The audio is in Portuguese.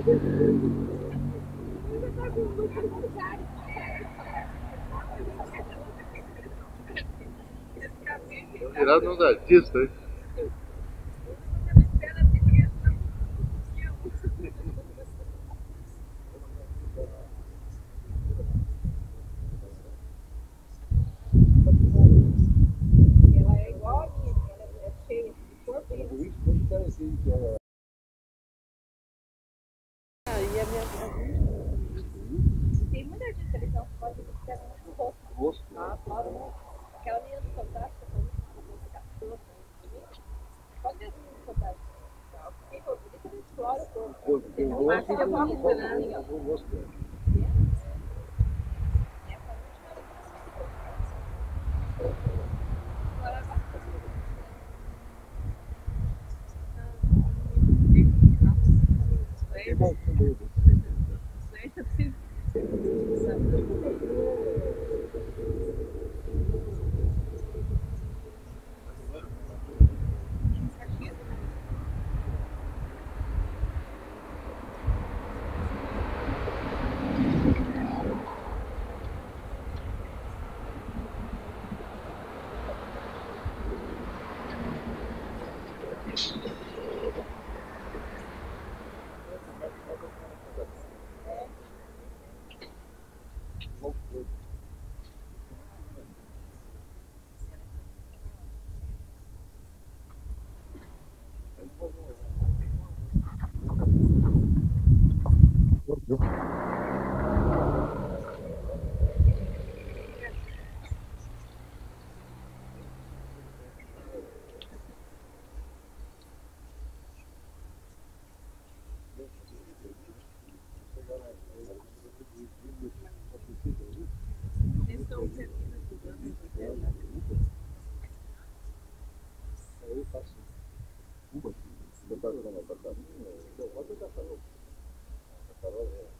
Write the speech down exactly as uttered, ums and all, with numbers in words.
Virado nos artistas. Ela é igual a minha, ela é cheia de corpo. E a minha tem muita gente que eles não podem ficar no rosto. Ah, claro. Aquela menina do Fantástico, pode ver no Fantástico. Por isso ele explora o corpo. Não acha que é uma coisa, né? Cuba, você está falando da Carol? Não, pode ser da Carol. A Carol é.